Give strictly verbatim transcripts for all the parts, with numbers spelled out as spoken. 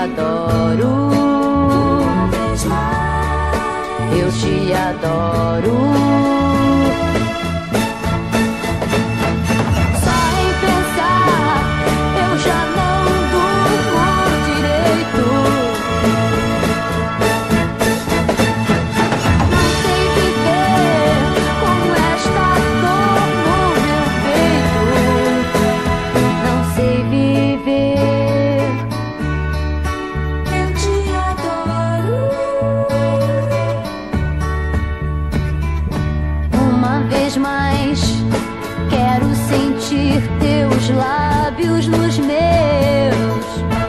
adoro, eu te adoro. Lábios nos meus,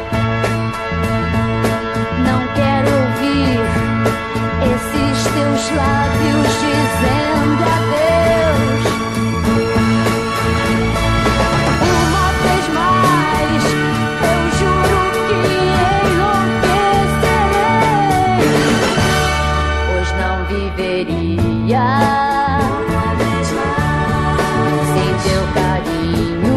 não quero ouvir esses teus lábios dizendo adeus. Uma vez mais, eu juro que enlouquecerei, pois não viveria sem teu carinho.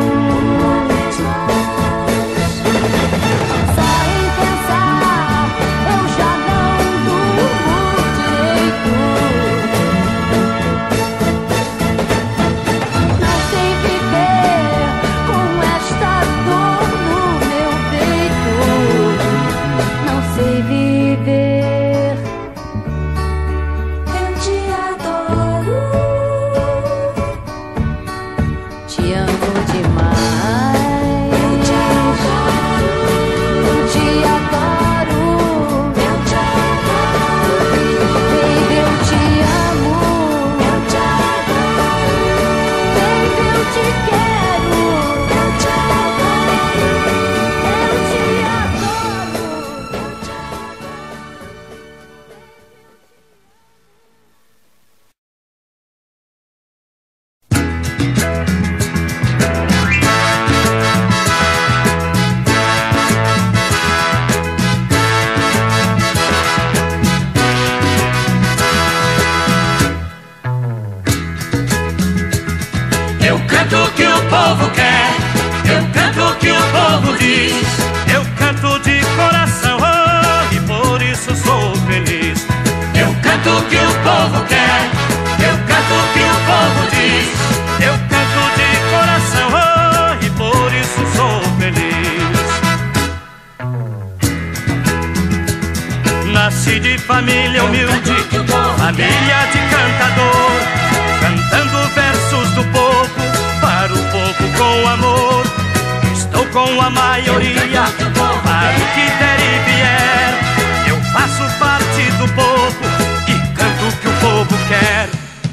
Nasci de família humilde, família de cantador, cantando versos do povo, para o povo com amor. Estou com a maioria, para o que der e vier. Eu faço parte do povo e canto o que o povo quer.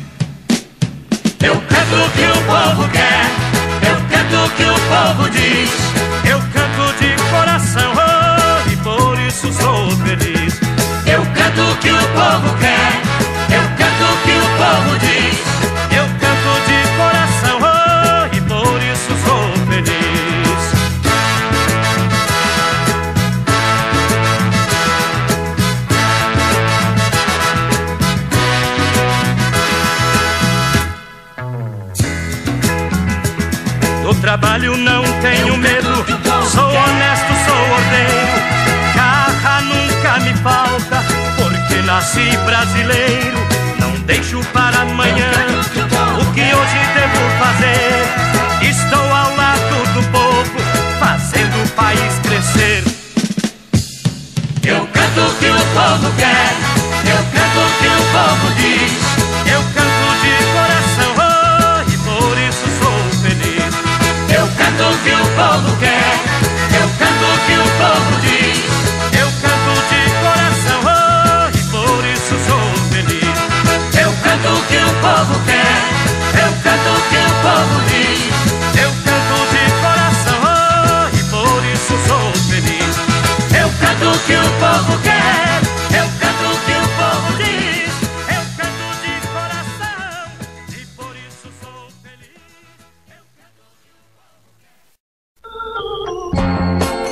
Eu canto o que o povo quer, eu canto o que o povo diz. Eu canto de coração, oh, e por isso sou feliz. Eu canto o que o povo quer, eu canto o que o povo diz. Eu canto de coração, oh, e por isso sou feliz. Do trabalho não tenho medo, sou honesto, sou ordeiro. Garra nunca me falta, porque nasci brasileiro. Não deixo para amanhã o que hoje devo fazer. Estou ao lado do povo, fazendo o país crescer. Eu canto o que o povo quer, eu canto o que o povo diz. Eu canto de coração, oh, e por isso sou feliz. Eu canto o que o povo quer, eu canto o que o povo diz. Eu canto de coração, oh, e por isso sou feliz. Eu canto o que o povo quer, eu canto o que o povo diz. Eu canto de coração, oh, e por isso sou feliz. Eu canto o que o povo quer, eu canto o que o povo diz. Eu canto de coração, e por isso sou feliz. Eu canto o que o povo quer.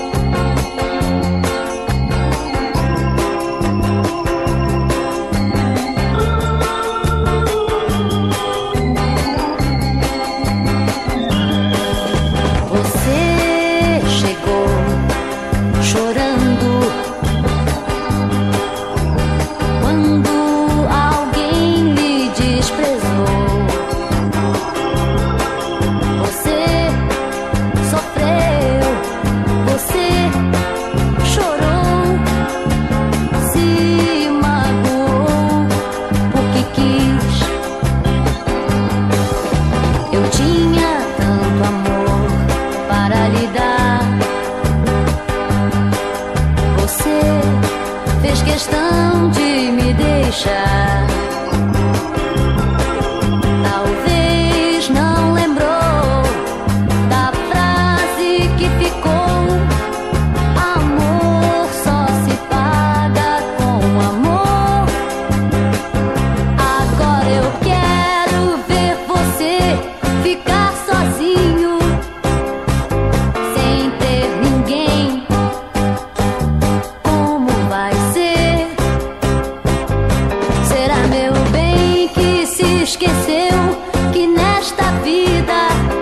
esqueceu que nesta vida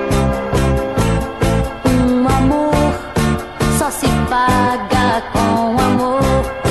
um amor só se paga com amor.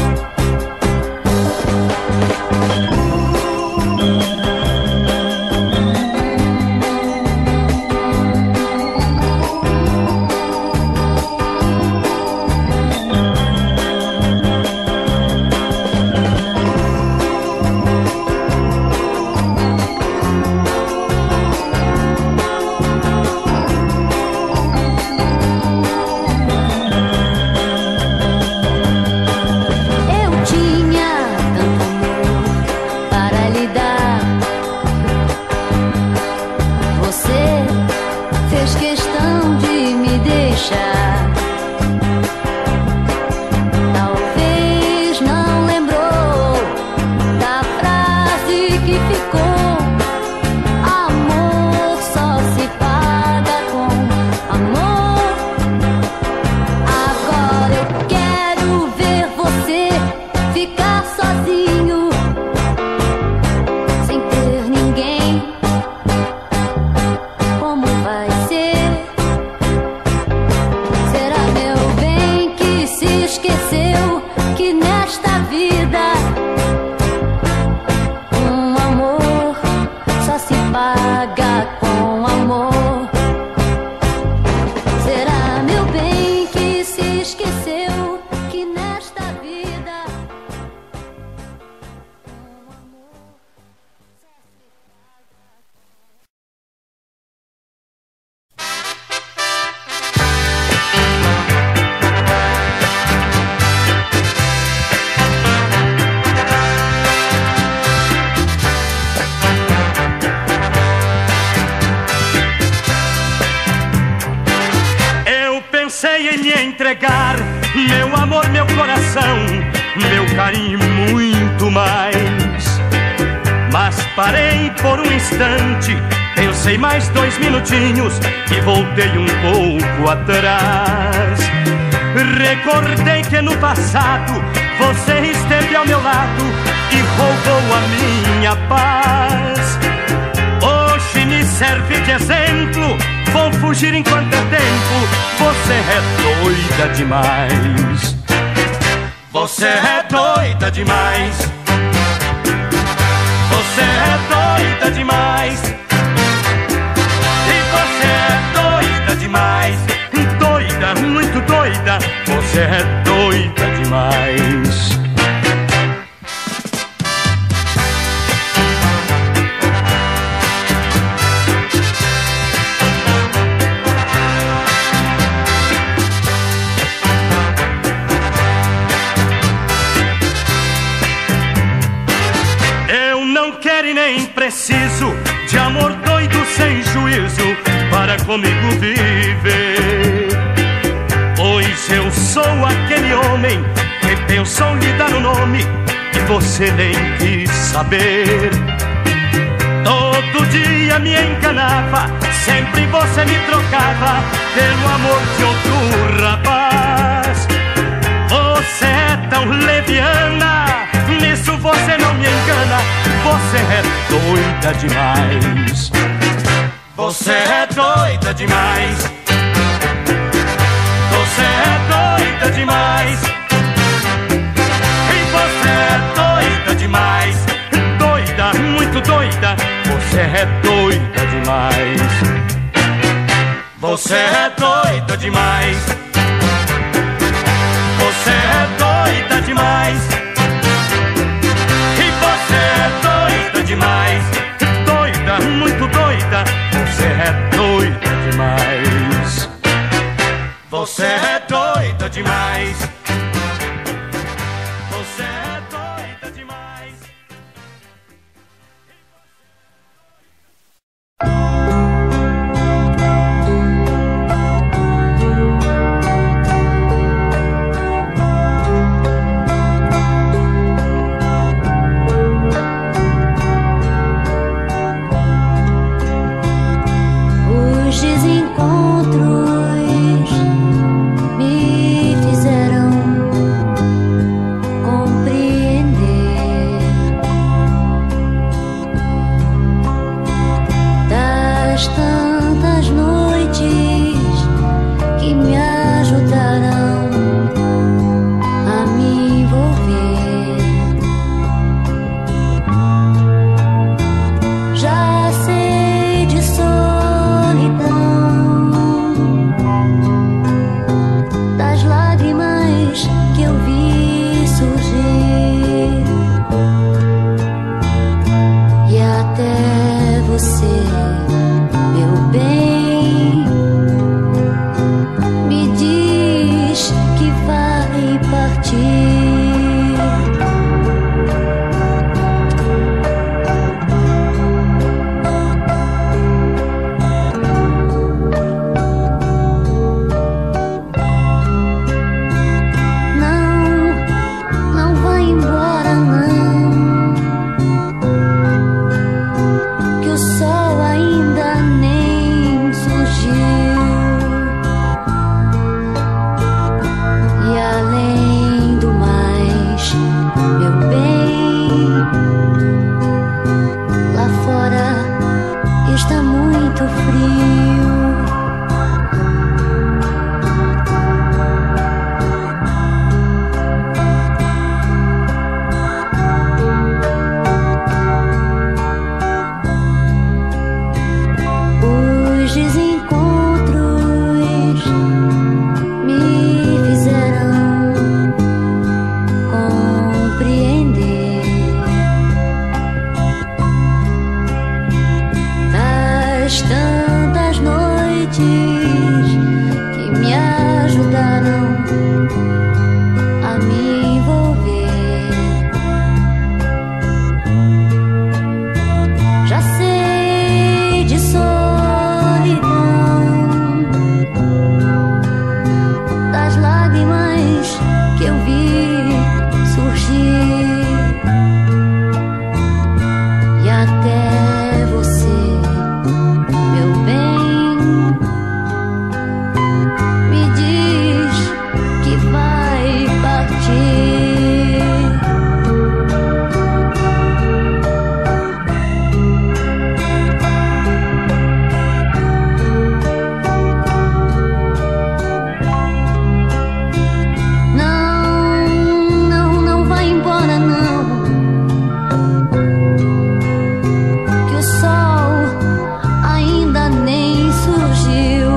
Entregar meu amor, meu coração, meu carinho, muito mais. Mas parei por um instante, pensei mais dois minutinhos e voltei um pouco atrás. Recordei que no passado você esteve ao meu lado e roubou a minha paz. Hoje me serve de exemplo, vou fugir enquanto é tempo. Você é doida demais. Você é doida demais. Você é doida demais. E você é doida demais. Doida, muito doida. Você é doida demais. Nem preciso de amor doido sem juízo para comigo viver, pois eu sou aquele homem que pensou lhe dar um nome e você nem quis saber. Todo dia me enganava, sempre você me trocava pelo amor de outro rapaz. Você é tão leviana, nisso você não me engana. Você é doida demais. Você é doida demais. Você é doida demais. E você é doida demais. Doida, muito doida. Você é doida demais. Você é doida demais. Você é doida demais. E você é doida demais. Doida, muito doida. Você é doida demais. Você é doida demais. Você é doida demais. chegarão a me envolver. Já sei de solidão, das lágrimas que eu vi surgir, e até você, meu bem, me diz que vai partir. Não, não, não vai embora não, que o sol ainda nem surgiu.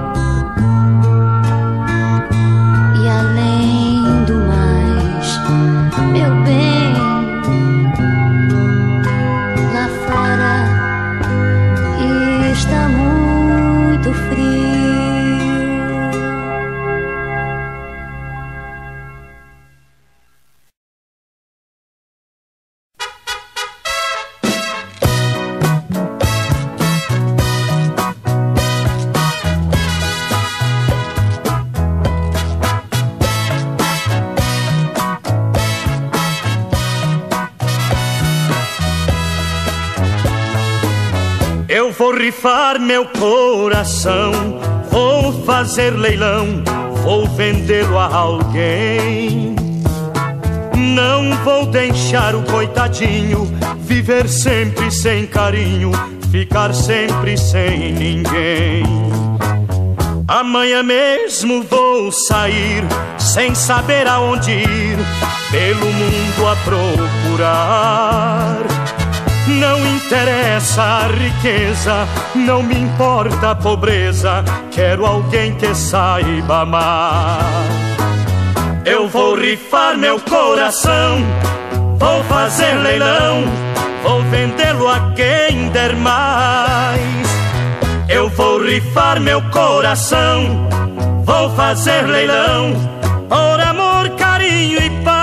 E além do mais, meu bem, lá fora está muito frio. Eu vou rifar meu coração, vou fazer leilão, vou vendê-lo a alguém. Não vou deixar o coitadinho viver sempre sem carinho, ficar sempre sem ninguém. Amanhã mesmo vou sair, sem saber aonde ir, pelo mundo a procurar. Não interessa a riqueza, não me importa a pobreza, quero alguém que saiba amar. Eu vou rifar meu coração, vou fazer leilão, vou vendê-lo a quem der mais. Eu vou rifar meu coração, vou fazer leilão, por amor, carinho e paz.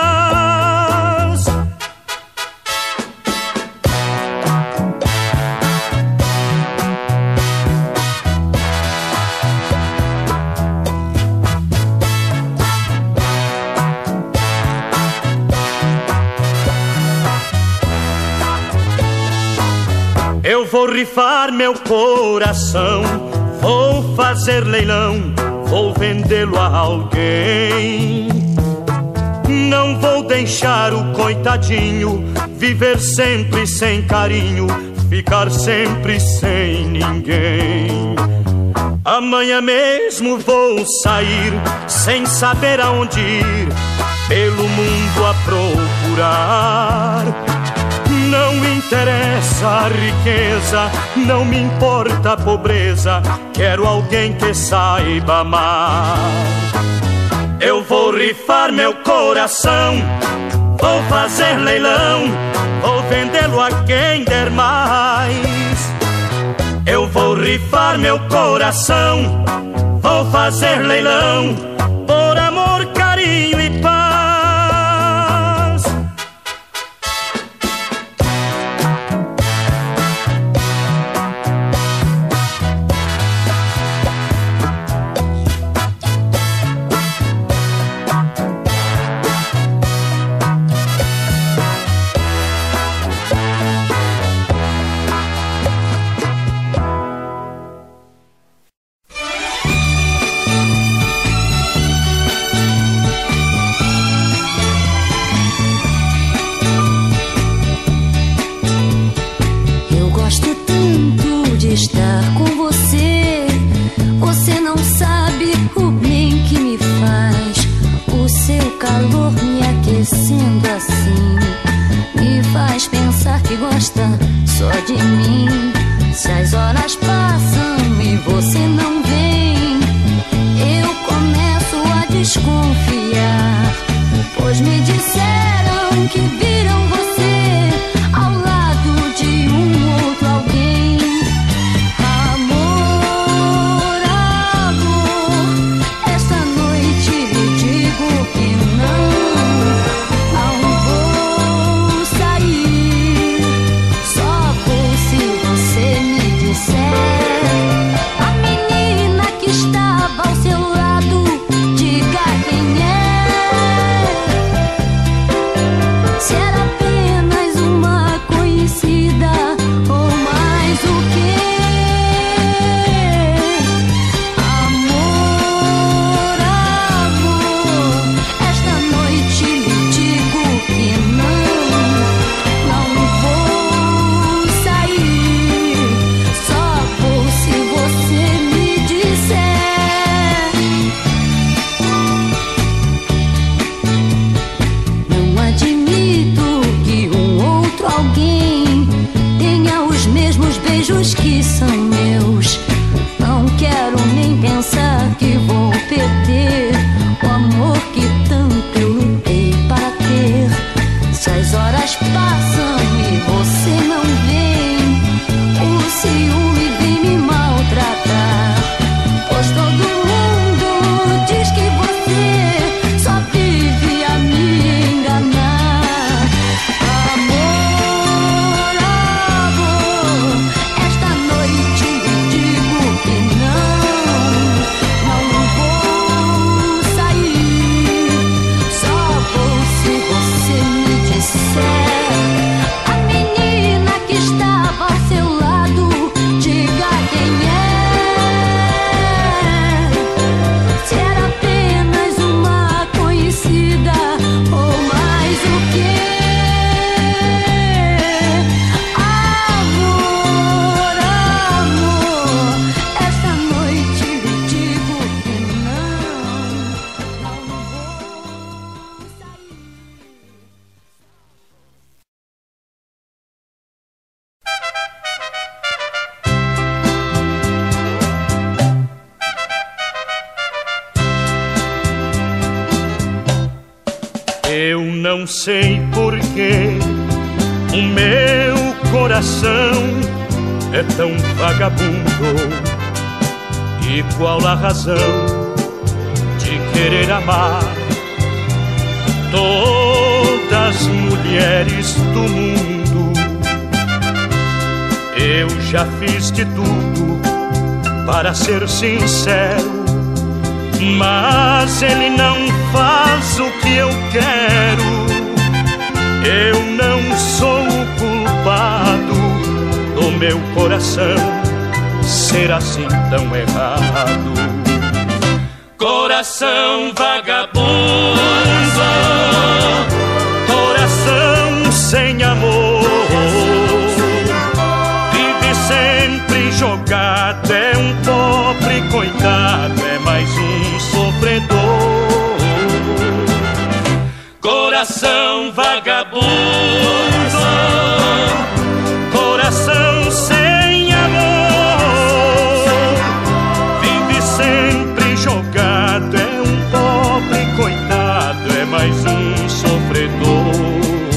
Eu vou rifar meu coração, vou fazer leilão, vou vendê-lo a alguém. Não vou deixar o coitadinho viver sempre sem carinho, ficar sempre sem ninguém. Amanhã mesmo vou sair, sem saber aonde ir, pelo mundo a procurar. Não interessa a riqueza, não me importa a pobreza, quero alguém que saiba amar. Eu vou rifar meu coração, vou fazer leilão, vou vendê-lo a quem der mais. Eu vou rifar meu coração, vou fazer leilão, por amor, carinho e paz. Estar com você, você não sabe o bem que me faz. O seu calor me aquecendo assim, me faz pensar que gosta só de mim. Se as horas passam e você não vem, eu começo a desconfiar, pois me disseram que viram você ao lado de um outro alguém. Amor, amor, esta noite beijos que são meus. Não quero nem pensar que vou perder o amor que tanto eu lutei para ter. Se as horas passam e você não vem, o ciúme vem me maltratar. Pois todo mundo diz que você só vive a me enganar. Amor, amor, esta noite lhe digo que não, não vou sair. Só vou se você me disser. A menina que estava ao seu lado, diga quem é. Se era apenas uma conhecida ou mais o quê? Amor, amor, esta noite lhe digo que não, não vou sair. Eu não sei porquê o meu coração é tão vagabundo. E qual a razão de querer amar todas as mulheres do mundo? Eu já fiz de tudo para ser sincero, mas ele não faz o que eu quero. Eu não sou o culpado do meu coração ser assim tão errado. Coração vagabundo, coração sem amor, vive sempre jogado, é um pobre coitado, é mais um sofredor. Coração vagabundo, coração sem amor, vive sempre jogado, é um pobre coitado, é mais um sofredor.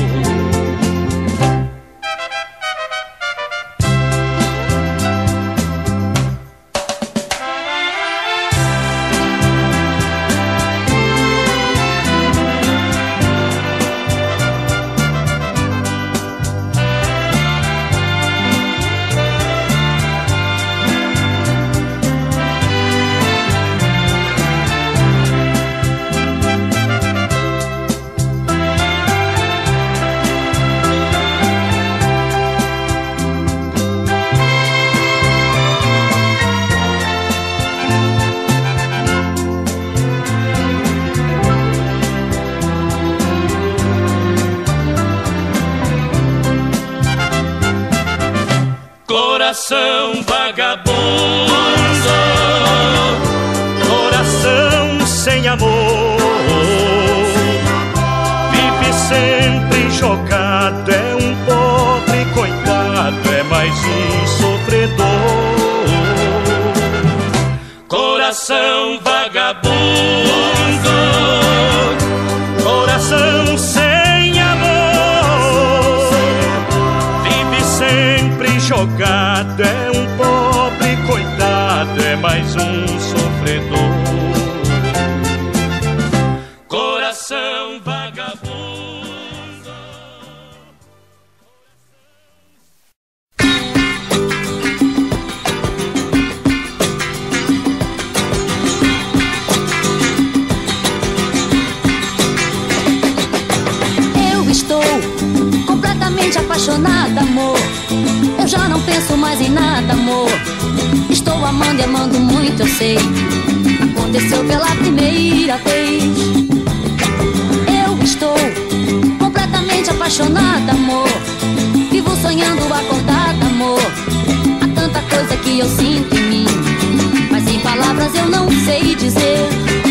Coração vagabundo, coração sem amor, vive sempre jogado, é um pobre coitado, é mais um sofredor. Coração vagabundo, coração sem amor, vive sempre jogado, é um pobre coitado, é mais um sofredor. Coração vagabundo. Eu estou completamente apaixonada, amor. Eu já não penso mais em nada, amor. Estou amando e amando muito, eu sei. Aconteceu pela primeira vez. Eu estou completamente apaixonada, amor. Vivo sonhando acordada, amor. Há tanta coisa que eu sinto em mim, mas em palavras eu não sei dizer.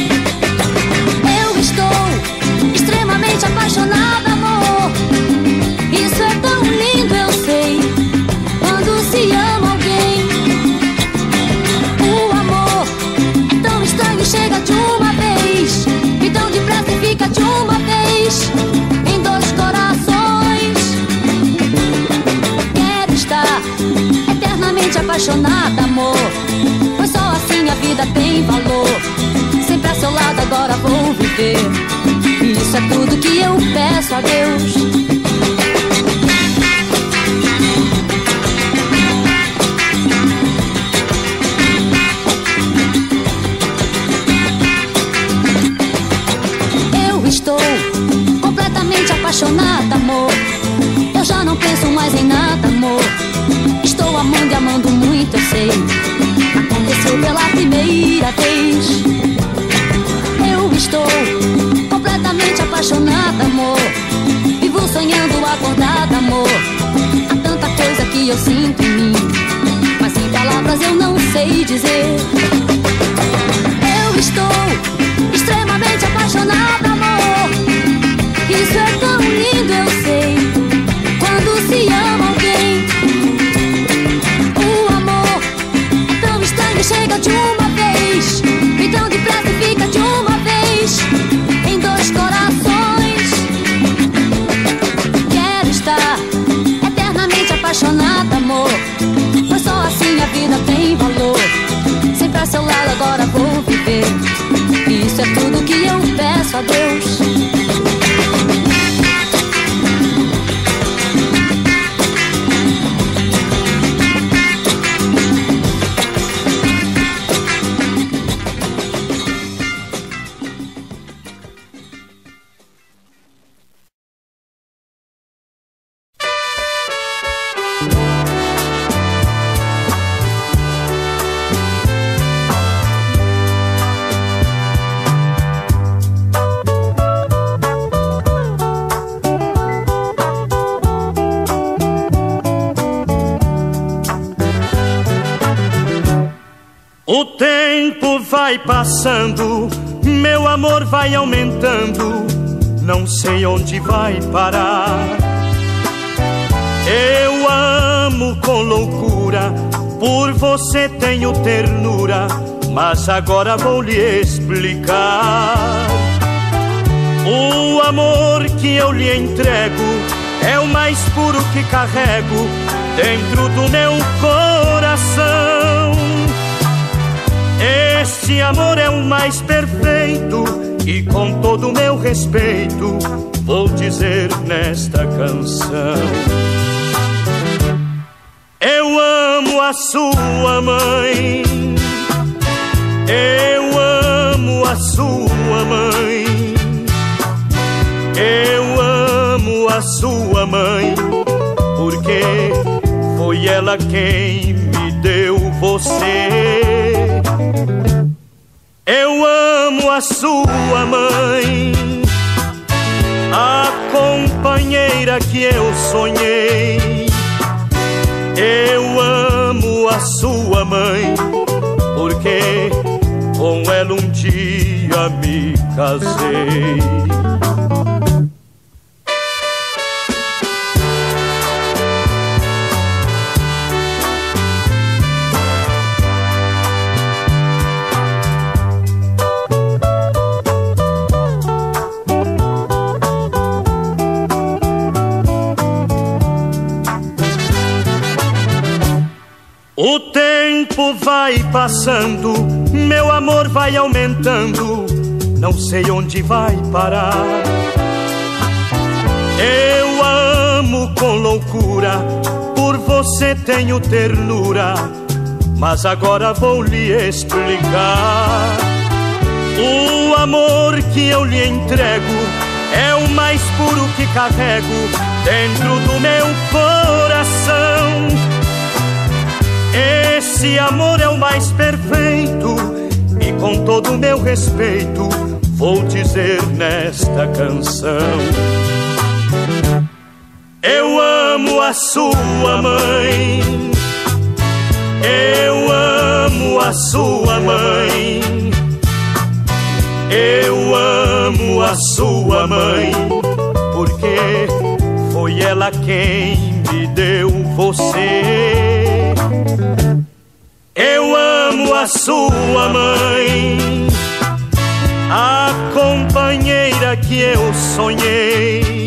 Eu estou extremamente apaixonada, amor. Isso é tão lindo, eu sei. Quando se ama apaixonada, amor. Pois só assim a vida tem valor. Sempre a seu lado agora vou viver. Isso é tudo que eu peço a Deus. Eu estou completamente apaixonada, amor. Eu já não penso mais em nada, amor. Estou amando e amando muito, eu sei. Aconteceu pela primeira vez. Eu estou completamente apaixonada, amor. Vivo sonhando acordada, amor. Há tanta coisa que eu sinto em mim, mas em palavras eu não sei dizer. Eu estou extremamente apaixonada, amor. Isso é tão lindo, eu sei. Quando se ama alguém, o amor é tão estranho, chega de uma vez, e tão depressa e fica de uma vez em dois corações. Quero estar eternamente apaixonada, amor. Pois só assim a vida tem valor. Sempre a seu lado agora vou viver. Isso é tudo que eu peço a Deus. O tempo vai passando, meu amor vai aumentando, não sei onde vai parar. Eu amo com loucura, por você tenho ternura, mas agora vou lhe explicar. O amor que eu lhe entrego é o mais puro que carrego dentro do meu coração. Esse amor é o mais perfeito e com todo o meu respeito vou dizer nesta canção. Eu amo a sua mãe, eu amo a sua mãe, eu amo a sua mãe, porque foi ela quem me deu você. Eu amo a sua mãe, a companheira que eu sonhei. Eu amo a sua mãe, porque com ela um dia me casei. O tempo vai passando, meu amor vai aumentando, não sei onde vai parar. Eu amo com loucura, por você tenho ternura, mas agora vou lhe explicar. O amor que eu lhe entrego é o mais puro que carrego dentro do meu coração. Esse amor é o mais perfeito e com todo o meu respeito vou dizer nesta canção. Eu amo a sua mãe, eu amo a sua mãe, eu amo a sua mãe, porque foi ela quem me deu você. Eu amo a sua mãe, a companheira que eu sonhei.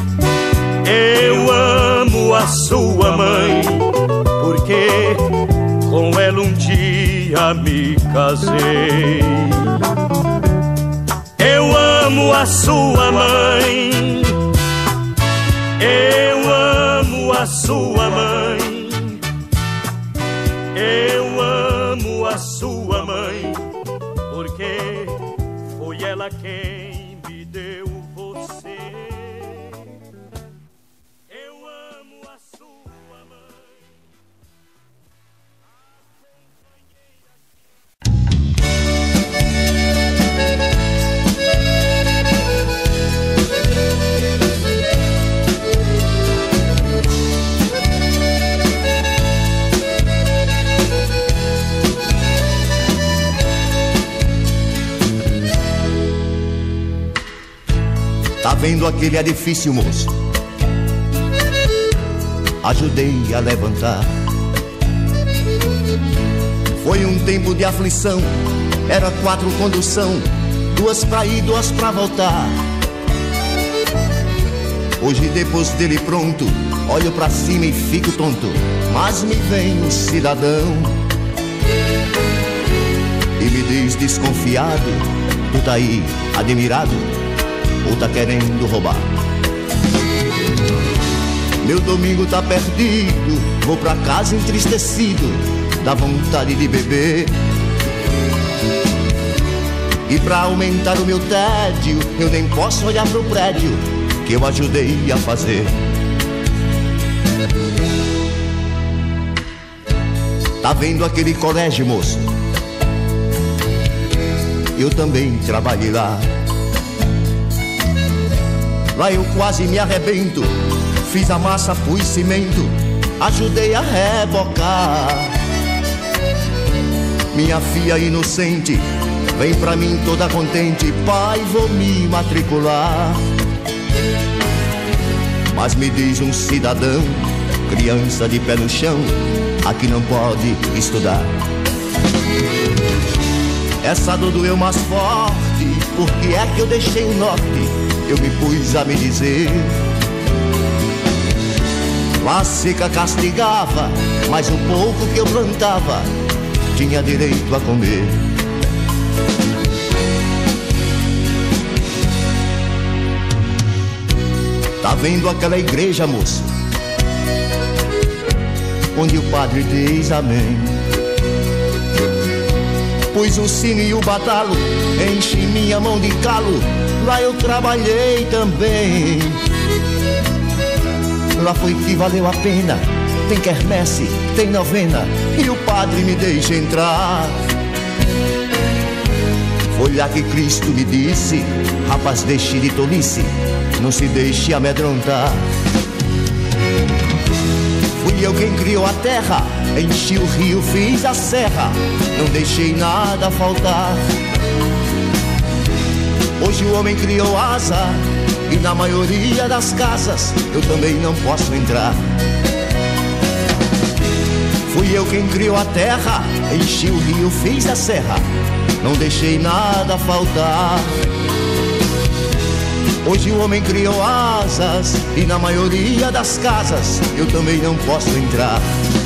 Eu amo a sua mãe, porque ela um dia me casei. Eu amo a sua mãe, eu amo a sua mãe, eu amo a sua mãe, porque foi ela quem me deu você. Eu amo a sua mãe. Tá vendo aquele edifício, moço? Ajudei a levantar. Foi um tempo de aflição. Era quatro condução, duas pra ir, duas pra voltar. Hoje depois dele pronto, olho pra cima e fico tonto. Mas me vem um cidadão e me diz desconfiado: tu tá aí admirado ou tá querendo roubar? Meu domingo tá perdido, vou pra casa entristecido, dá vontade de beber. E pra aumentar o meu tédio, eu nem posso olhar pro prédio que eu ajudei a fazer. Tá vendo aquele colégio, moço? Eu também trabalhei lá. Lá eu quase me arrebento, fiz a massa, pus cimento, ajudei a rebocar. Minha filha inocente vem pra mim toda contente: pai, vou me matricular. Mas me diz um cidadão, criança de pé no chão, aqui não pode estudar. Essa dor doeu mais forte, porque é que eu deixei o norte. Eu me pus a me dizer: lá seca castigava, mas o pouco que eu plantava tinha direito a comer. Tá vendo aquela igreja, moço, onde o padre diz amém? Pus o sino e o batalo, enchi minha mão de calo, lá eu trabalhei também. Lá foi que valeu a pena, tem quermesse, tem novena, e o padre me deixa entrar. Foi lá que Cristo me disse: rapaz, deixe de tolice, não se deixe amedrontar. Fui eu quem criou a terra, enchi o rio, fiz a serra, não deixei nada faltar. Hoje o homem criou asa, e na maioria das casas eu também não posso entrar. Fui eu quem criou a terra, enchi o rio, fiz a serra, não deixei nada faltar. Hoje o homem criou asas, e na maioria das casas eu também não posso entrar.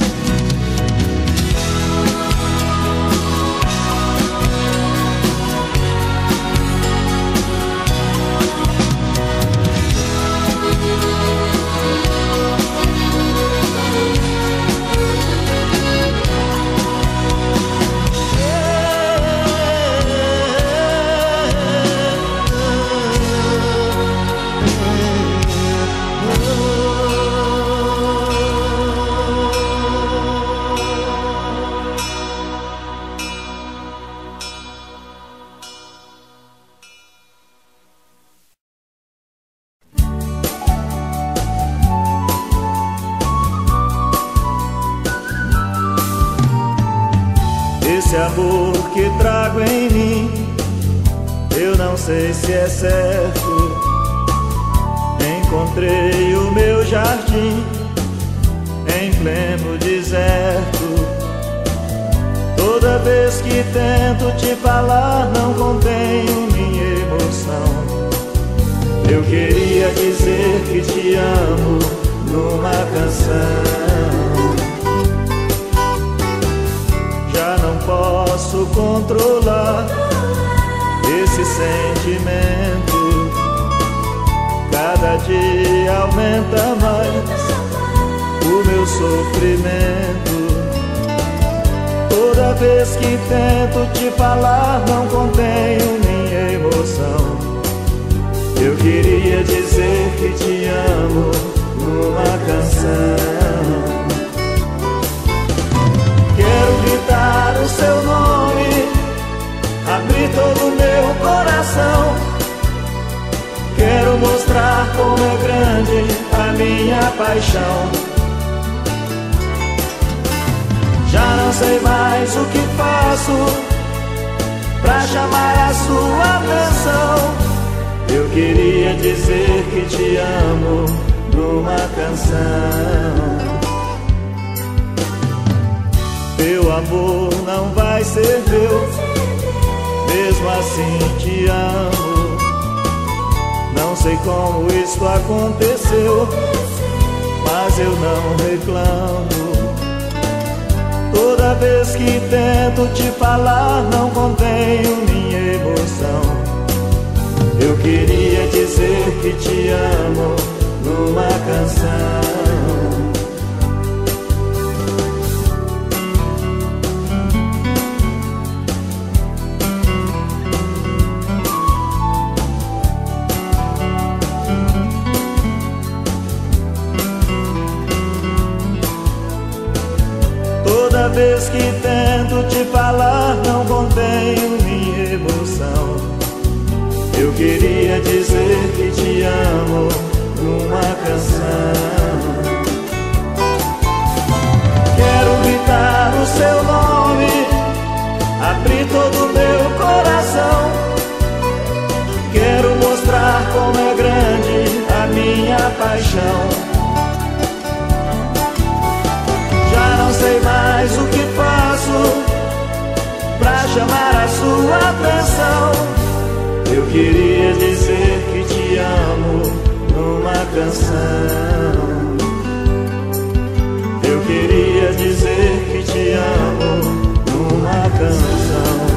Esse amor que trago em mim, eu não sei se é certo. Encontrei o meu jardim em pleno deserto. Toda vez que tento te falar, não contenho minha emoção. Eu queria dizer que te amo numa canção. sentimento cada dia aumenta mais o meu sofrimento. Toda vez que tento te falar, não contenho minha emoção. Eu queria dizer que te amo numa canção. Quero gritar o seu nome, abrir todo o meu coração. Quero mostrar como é grande a minha paixão. Já não sei mais o que faço pra chamar a sua atenção. Eu queria dizer que te amo numa canção. Teu amor não vai ser meu, mesmo assim te amo. Não sei como isso aconteceu, mas eu não reclamo. Toda vez que tento te falar, não contenho minha emoção. Eu queria dizer que te amo numa canção. Toda vez que tento te falar, não contenho minha emoção. Eu queria dizer que te amo numa canção. Quero gritar o seu nome, abrir todo o meu coração. Quero mostrar como é grande a minha paixão. Não sei mais o que faço pra chamar a sua atenção. Eu queria dizer que te amo numa canção. Eu queria dizer que te amo numa canção.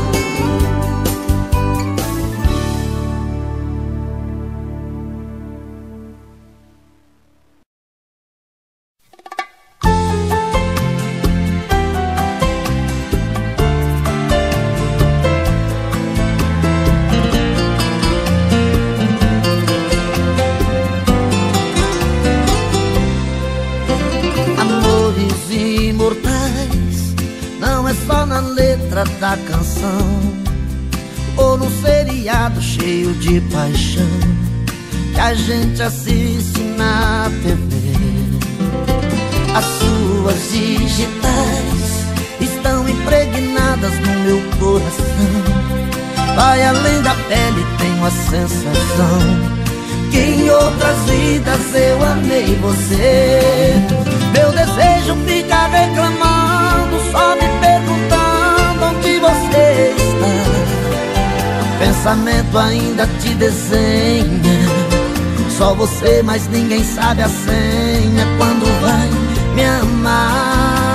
Da canção ou num seriado cheio de paixão que a gente assiste na T V. As suas digitais estão impregnadas no meu coração. Vai além da pele, tenho a sensação que em outras vidas eu amei você. Meu desejo fica reclamando, só me perguntando onde você está. Pensamento ainda te desenha, só você, mas ninguém sabe a senha. Quando vai me amar?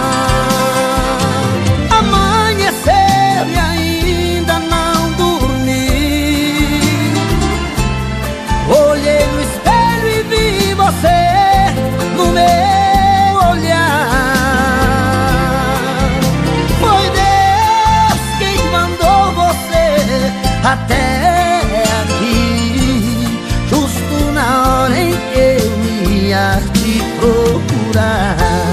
Amanheceu e ainda não dormi. Olhei no espelho e vi você no meu olhar. Até aqui, justo na hora em que eu ia te procurar.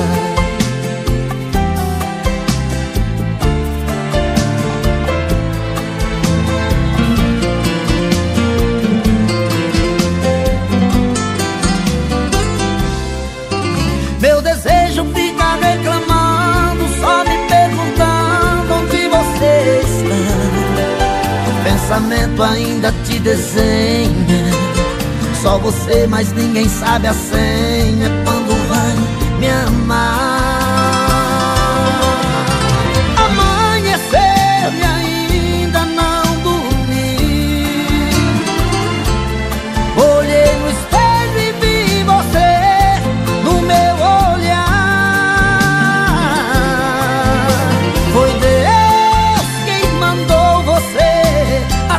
Meu desejo fica reclamando, só me perguntando onde você está. Pensamento ainda te desenha, só você, mas ninguém sabe a senha. Quando vai me amar? Amanheceu e ainda não dormi. Olhei no espelho e vi você no meu olhar. Foi Deus quem mandou você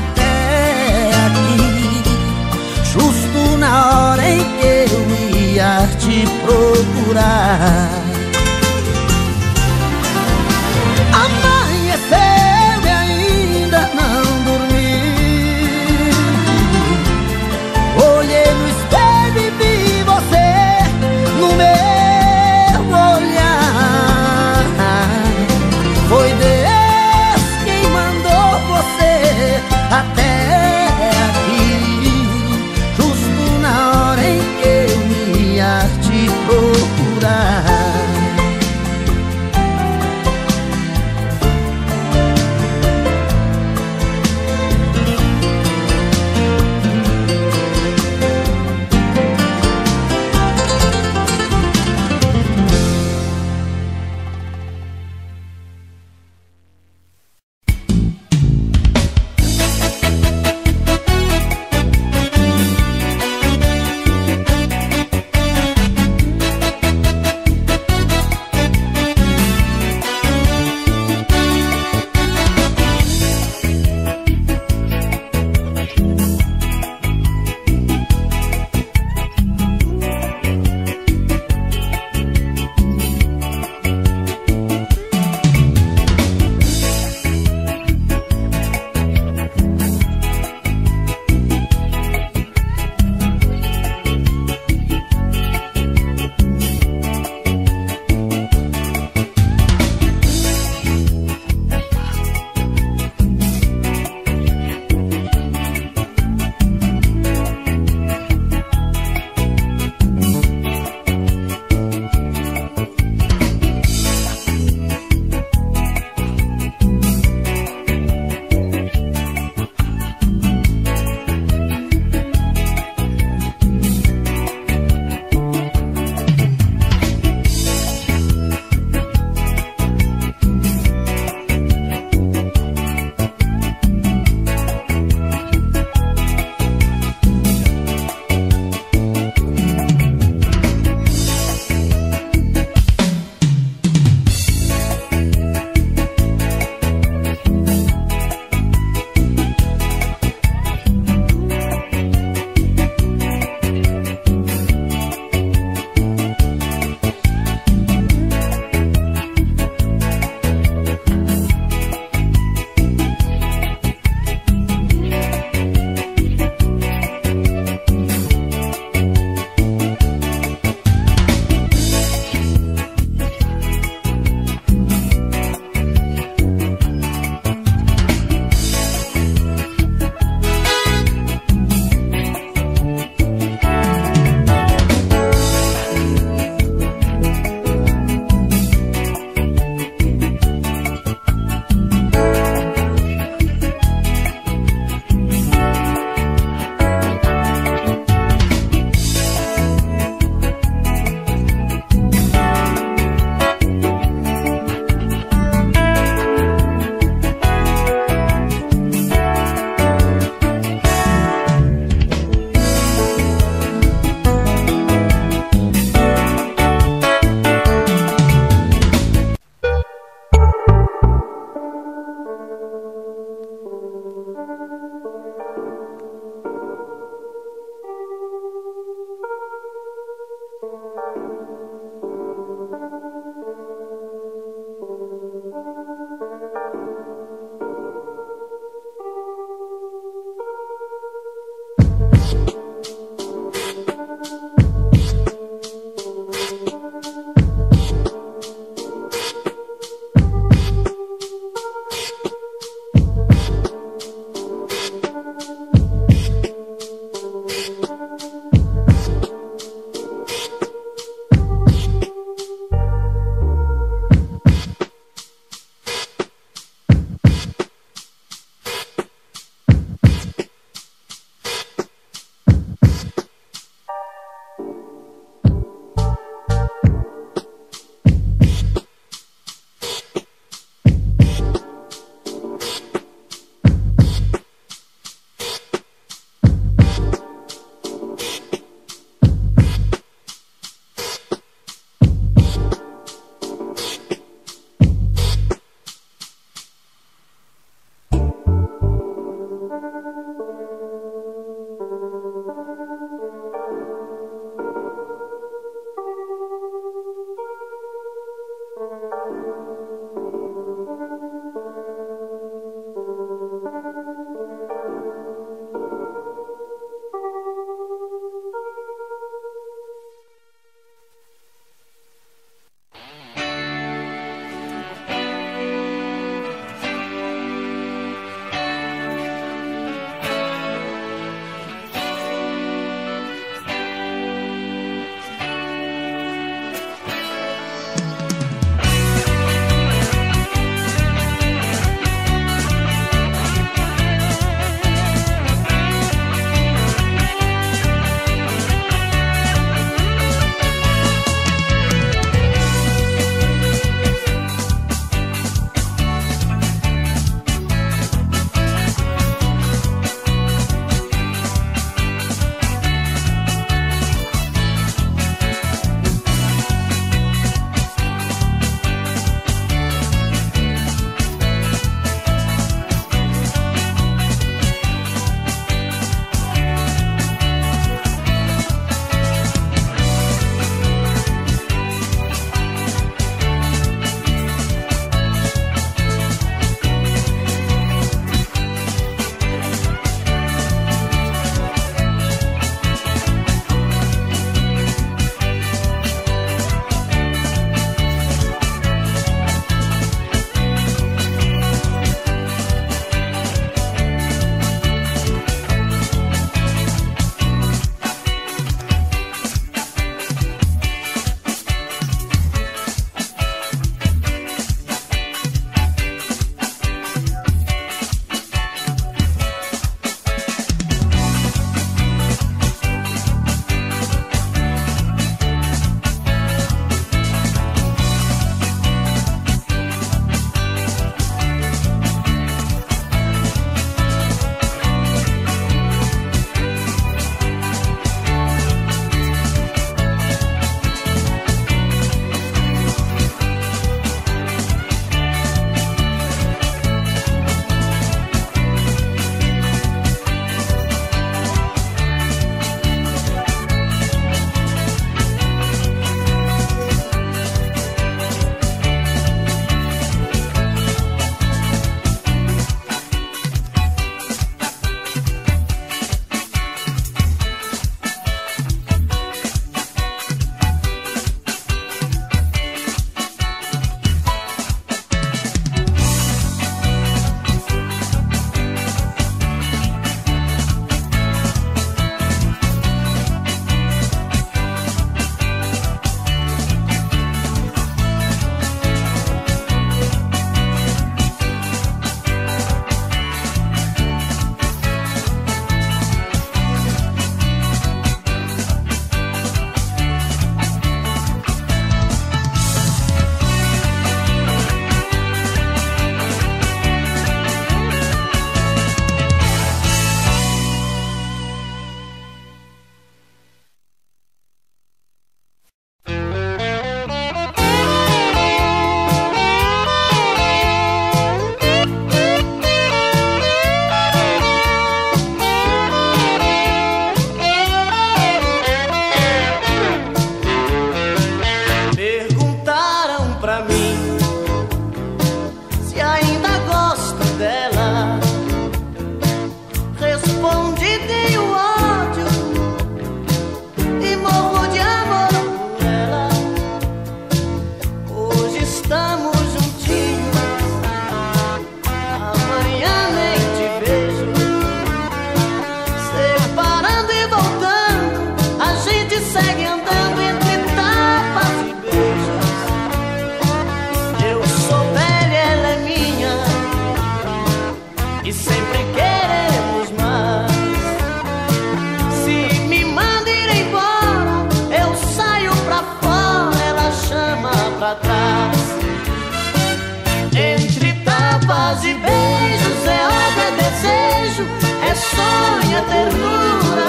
sonho, a ternura.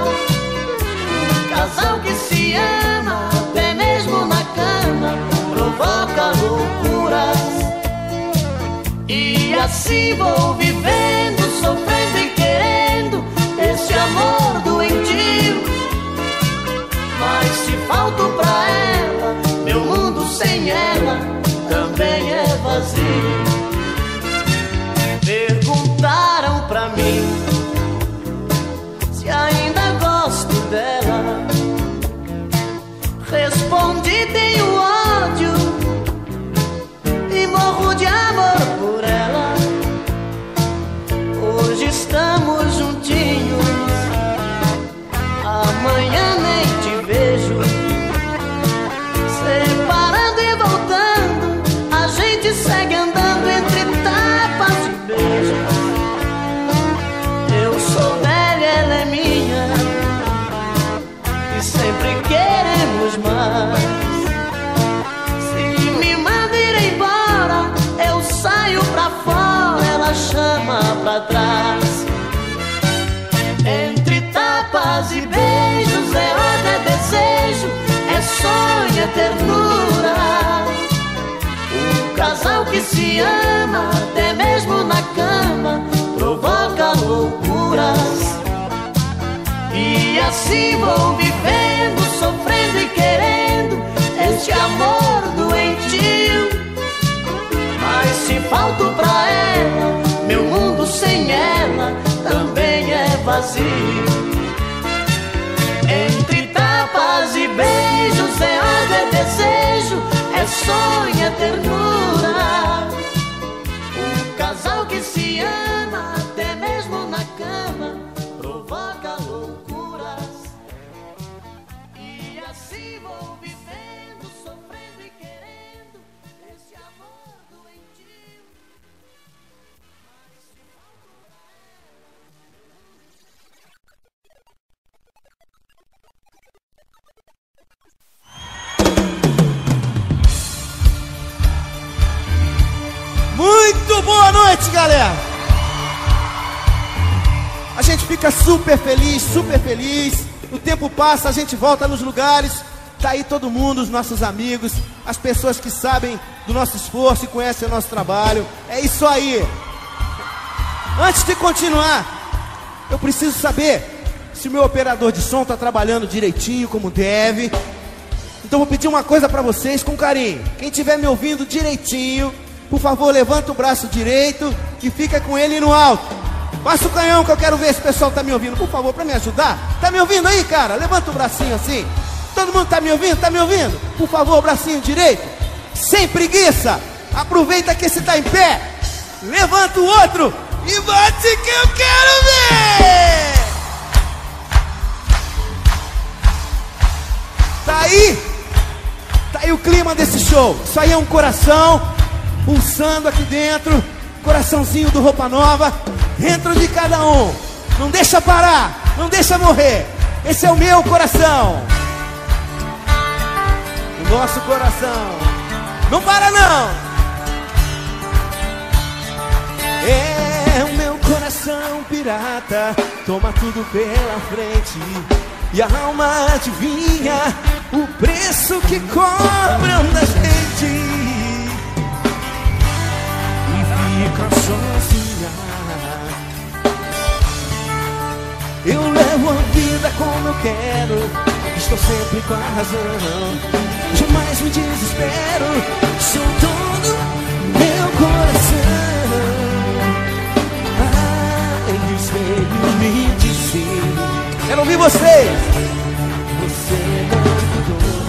Um casal que se ama, até mesmo na cama, provoca loucuras. E assim vou vivendo, sofrendo e querendo esse amor doentio. Mas se falto pra ela, meu mundo sem ela também é vazio. Perguntaram pra mim se ainda gosto dela. Respondi: tenho ódio e morro de amor por ela. Hoje estamos juntinhos, amanhã nem te vejo. Separando e voltando, a gente segue andando entre tapas e beijos. Eu sou dela, ela é minha, e sempre queremos mais. Se me manda ir embora, eu saio pra fora, ela chama pra trás. Entre tapas e beijos, é ódio, é desejo, é sonho, é ternura. Um casal que se ama, até mesmo na cama, provoca loucuras. E assim vou vivendo, sofrendo e querendo este amor doentio. Mas se falto pra ela, meu mundo sem ela também é vazio. Entre tapas e beijos, é ódio, é desejo, é sonho, é ternura. Um casal que se ama, até mesmo na cama, provoca loucuras. E assim vou vivendo, sofrendo e querendo esse amor doentio. Mas se falta Muito boa noite, galera. A gente fica super feliz, super feliz. O tempo passa, a gente volta nos lugares. Tá aí todo mundo, os nossos amigos, as pessoas que sabem do nosso esforço e conhecem o nosso trabalho. É isso aí. Antes de continuar, eu preciso saber se o meu operador de som tá trabalhando direitinho, como deve. Então vou pedir uma coisa pra vocês com carinho. Quem estiver me ouvindo direitinho, por favor, levanta o braço direito e fica com ele no alto. Passa o canhão que eu quero ver se o pessoal tá me ouvindo. Por favor, pra me ajudar. Tá me ouvindo aí, cara? Levanta o bracinho assim. Todo mundo tá me ouvindo? Tá me ouvindo? Por favor, o bracinho direito. Sem preguiça. Aproveita que esse tá em pé. Levanta o outro e bate que eu quero ver. Tá aí? Tá aí o clima desse show. Isso aí é um coração pulsando aqui dentro, coraçãozinho do Roupa Nova, dentro de cada um. Não deixa parar, não deixa morrer. Esse é o meu coração, o nosso coração. Não para não. É o meu coração pirata, toma tudo pela frente. E a alma adivinha o preço que cobram da gente. Fica sozinha. Eu levo a vida como eu quero, estou sempre com a razão. Jamais me desespero, sou todo meu coração. Ai, o espelho me disse. Quero ouvir vocês. Você não mudou.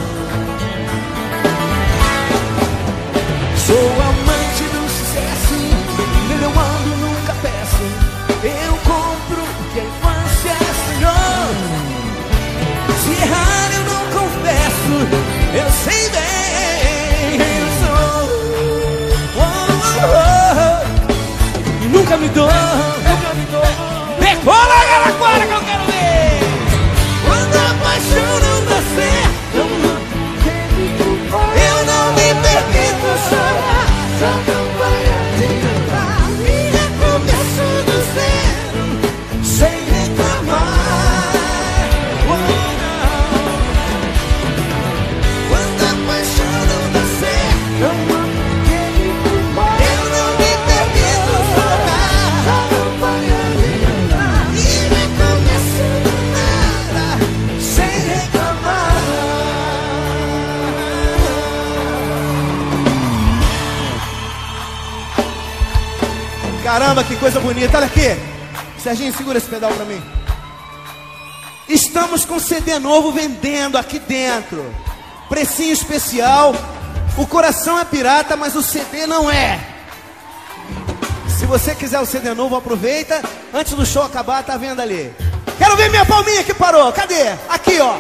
Sou amante do sucesso, eu ando, nunca peço. Eu compro o que a infância sonhou. Se errar eu não confesso, eu sei bem quem eu sou. Oh, oh, oh. E nunca me dou, nunca me dou. Decola, Araraquara, que eu quero ver. Quando Caramba, que coisa bonita. Olha aqui. Serginho, segura esse pedal pra mim. Estamos com C D novo vendendo aqui dentro. Precinho especial. O coração é pirata, mas o C D não é. Se você quiser o C D novo, aproveita. Antes do show acabar, tá vendo ali. Quero ver minha palminha que parou. Cadê? Aqui, ó.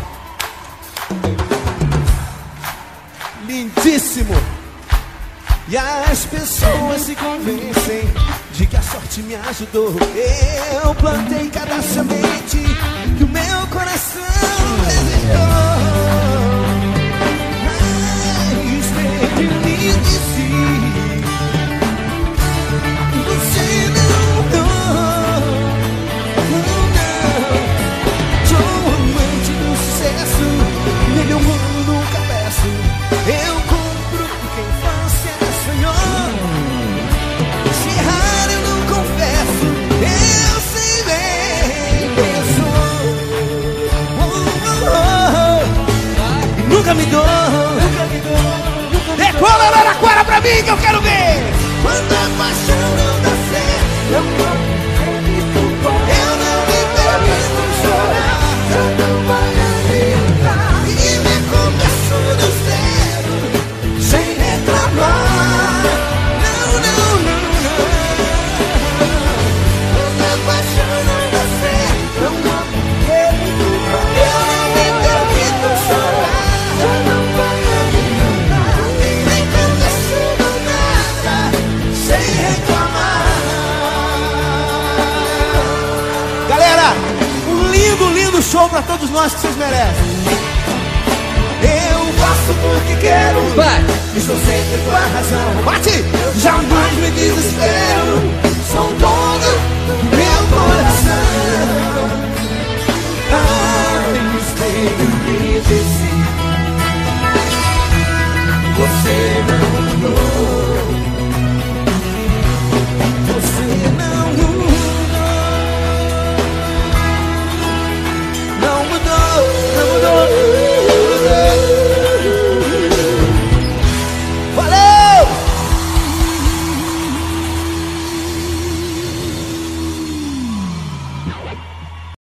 Lindíssimo. E as pessoas se convencem de que a sorte me ajudou. Eu plantei cada semente que o meu coração desejou. Mas desde o início você não mudou. Não, não. Sou amante do sucesso, nele eu amo, nunca peço. Eu compro quem infância sonhou. Se errar eu não confesso, eu sei bem quem sou. Oh, oh, oh. E nunca me dou. Decola a Araraquara pra mim que eu quero ver. Quando a paixão não dá certo, eu não me permito chorar. Já não vai adiantar. E me começo do zero, sem reclamar. Não, não, não, não. Quando a paixão não dá certo, eu não me permito chorar. Já não vai adiantar. E me começo do nada, sem reclamar. Galera, um lindo, lindo show pra todos nós que vocês merecem. Eu faço porque quero. Vai!